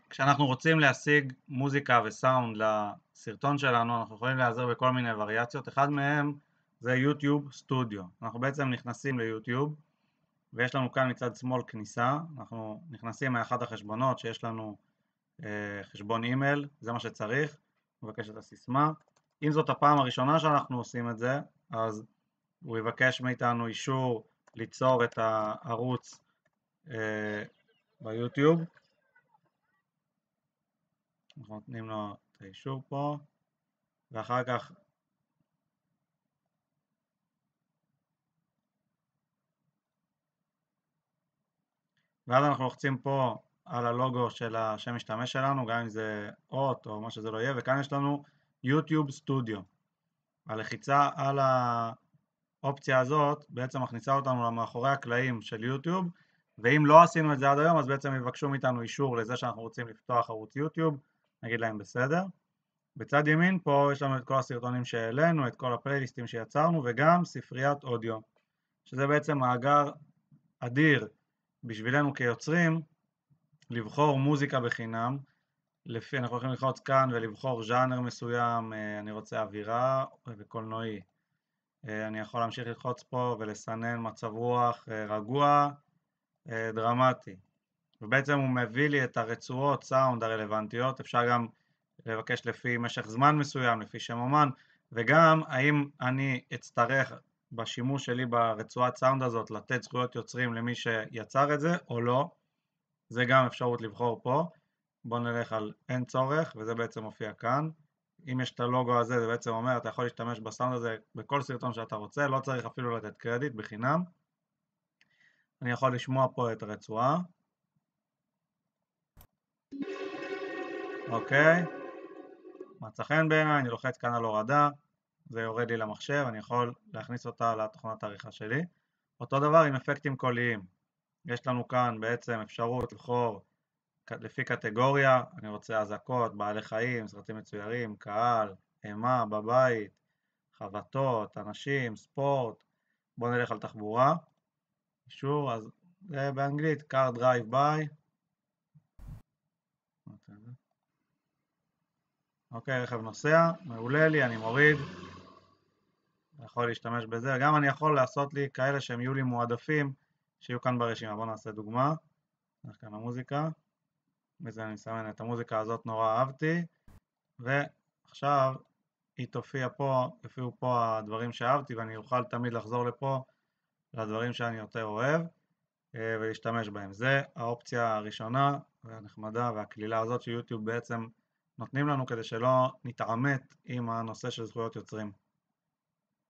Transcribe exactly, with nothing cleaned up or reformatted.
כשאנחנו רוצים להשיג מוזיקה וסאונד לסרטון שלנו, אנחנו יכולים להיעזר בכל מיני וריאציות. אחד מהם זה יוטיוב סטודיו. אנחנו בעצם נכנסים ליוטיוב, ויש לנו כאן מצד שמאל כניסה. אנחנו נכנסים מאחד החשבונות שיש לנו אה, חשבון אימייל, זה מה שצריך, מבקש את הסיסמה. אם זאת הפעם הראשונה שאנחנו עושים את זה, אז הוא יבקש מאיתנו אישור ליצור את הערוץ אה, ביוטיוב. אנחנו נותנים לו את האישור פה, ואחר כך ואז אנחנו לוחצים פה על הלוגו של השם משתמש שלנו, גם אם זה אות או מה שזה לא יהיה, וכאן יש לנו יוטיוב סטודיו. הלחיצה על האופציה הזאת בעצם מכניסה אותנו למאחורי הקלעים של יוטיוב, ואם לא עשינו את זה עד היום אז בעצם יבקשו מאיתנו אישור לזה שאנחנו רוצים לפתוח ערוץ יוטיוב, נגיד להם בסדר. בצד ימין פה יש לנו את כל הסרטונים שהעלינו, את כל הפלייליסטים שיצרנו, וגם ספריית אודיו, שזה בעצם מאגר אדיר בשבילנו כיוצרים לבחור מוזיקה בחינם. לפי, אנחנו יכולים ללחוץ כאן ולבחור ז'אנר מסוים, אני רוצה אווירה וקולנועי. אני יכול להמשיך ללחוץ פה ולסנן מצב רוח רגוע, דרמטי. ובעצם הוא מביא לי את הרצועות סאונד הרלוונטיות. אפשר גם לבקש לפי משך זמן מסוים, לפי שם אומן, וגם האם אני אצטרך בשימוש שלי ברצועת סאונד הזאת לתת זכויות יוצרים למי שיצר את זה או לא. זה גם אפשרות לבחור פה. בואו נלך על אין צורך, וזה בעצם מופיע כאן. אם יש את הלוגו הזה, זה בעצם אומר אתה יכול להשתמש בסאונד הזה בכל סרטון שאתה רוצה, לא צריך אפילו לתת קרדיט, בחינם. אני יכול לשמוע פה את הרצועה. אוקיי, מצא חן בעיניי, אני לוחץ כאן על הורדה, זה יורד לי למחשב, אני יכול להכניס אותה לתוכנת העריכה שלי. אותו דבר עם אפקטים קוליים. יש לנו כאן בעצם אפשרות לבחור לפי קטגוריה, אני רוצה אזעקות, בעלי חיים, סרטים מצוירים, קהל, אימה בבית, חבטות, אנשים, ספורט. בואו נלך על תחבורה. אישור, אז זה באנגלית, car drive by. אוקיי, רכב נוסע, מעולה לי, אני מוריד. אני יכול להשתמש בזה, גם אני יכול לעשות לי כאלה שהם יהיו לי מועדפים, שיהיו כאן ברשימה. בואו נעשה דוגמה. נלך כאן למוזיקה. בזה אני מסמן את המוזיקה הזאת, נורא אהבתי. ועכשיו היא תופיע פה, יופיעו פה הדברים שאהבתי, ואני אוכל תמיד לחזור לפה לדברים שאני יותר אוהב ולהשתמש בהם. זה האופציה הראשונה והנחמדה והכלילה הזאת שיוטיוב בעצם נותנים לנו כדי שלא נתעמת עם הנושא של זכויות יוצרים.